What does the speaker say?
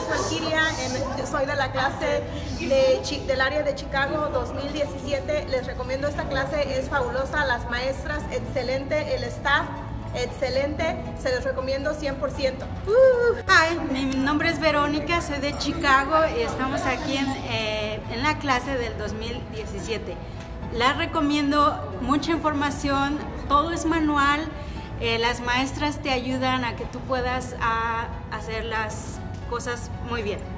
es Valkyria, soy de la clase del área de Chicago 2017. Les recomiendo esta clase, es fabulosa, las maestras, excelente, el staff, excelente, se los recomiendo 100%. Hi, mi nombre es Verónica, soy de Chicago y estamos aquí en la clase del 2017. La recomiendo, mucha información, todo es manual, las maestras te ayudan a que tú puedas hacer las cosas muy bien.